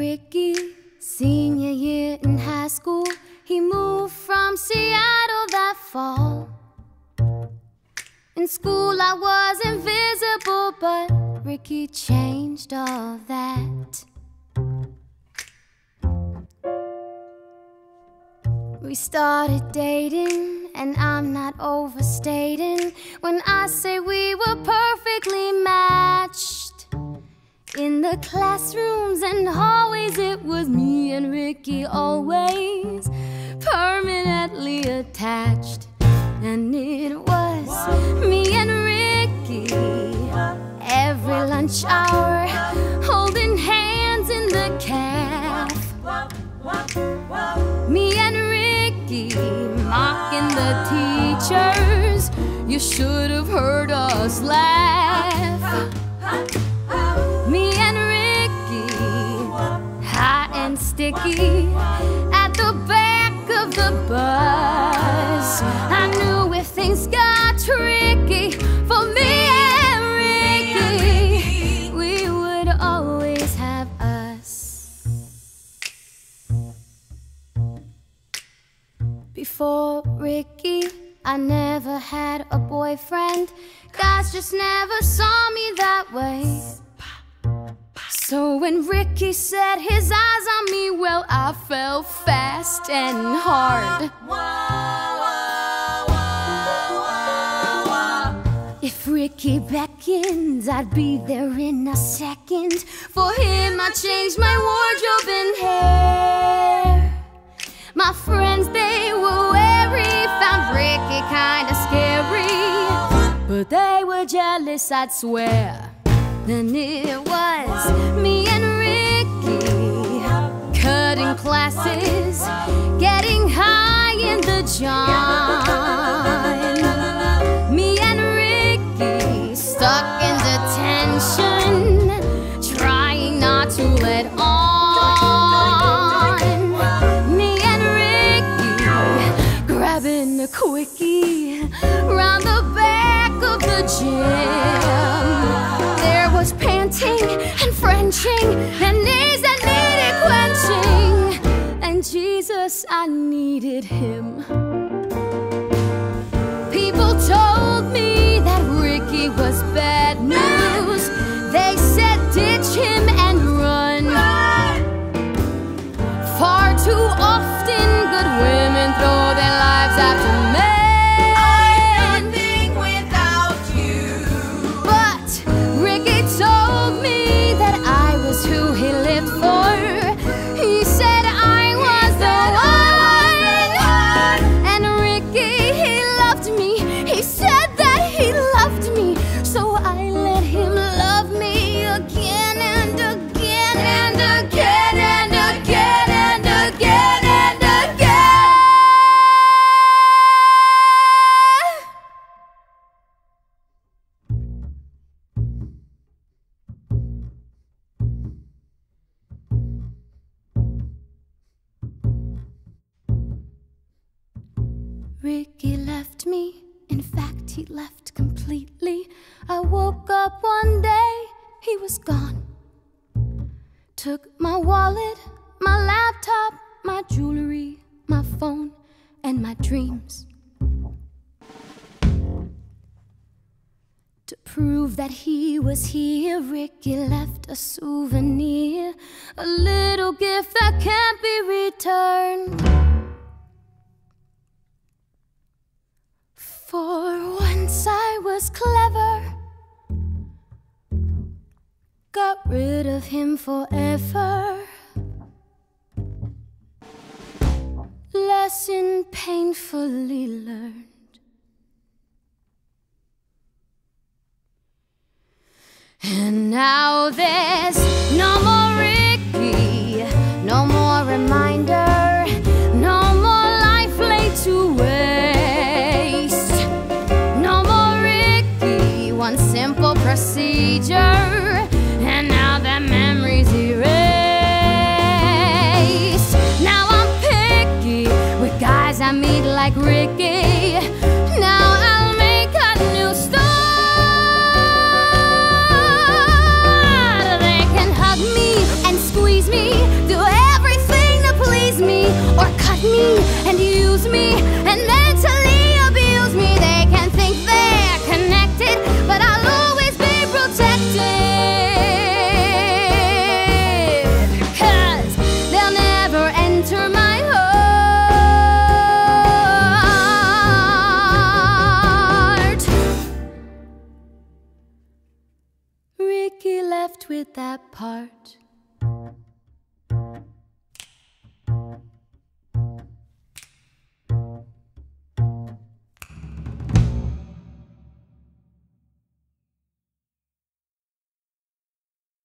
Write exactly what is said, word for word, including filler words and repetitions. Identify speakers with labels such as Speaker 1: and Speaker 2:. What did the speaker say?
Speaker 1: Ricky, senior year in high school, he moved from Seattle that fall. In school I was invisible, but Ricky changed all that. We started dating, and I'm not overstating when I say we were perfectly matched. In the classrooms and hallways, it was me and Ricky always permanently attached. And it was me and Ricky every lunch hour, holding hands in the caf. Me and Ricky mocking the teachers. You should have heard us laugh. Me and Ricky, hot and sticky, at the back of the bus. I knew if things got tricky for me and Ricky, we would always have us. Before Ricky, I never had a boyfriend. Guys just never saw me that way. So when Ricky set his eyes on me, well, I fell fast and hard. If Ricky beckons, I'd be there in a second. For him, I changed my wardrobe and hair. My friends, they were wary, found Ricky kinda scary, but they were jealous, I'd swear. Then it was me and Ricky, cutting classes, getting high in the john. Me and Ricky, stuck in detention, trying not to let on. Me and Ricky, grabbing a quickie round the back of the gym. There was panting and Frenching and knees that needed quenching, and Jesus, I needed him. People told me that Ricky was bad news. They said ditch him and run. Far too often good women throw their lives after men. Who he lived for. He said I was the one. And Ricky, he loved me. He said that he loved me. So I let him love me again and again and again and again and again and again. Ricky left me, in fact he left completely. I woke up one day, he was gone. Took my wallet, my laptop, my jewelry, my phone, and my dreams. To prove that he was here, Ricky left a souvenir, a little gift that can't be returned. For once I was clever, got rid of him forever. Lesson painfully learned. And now there's no more Ricky, no more reminder, no more life laid to waste. One simple procedure, and now that memory's erased. Now I'm picky with guys I meet like Ricky. Now I'll make a new start. They can hug me and squeeze me that part.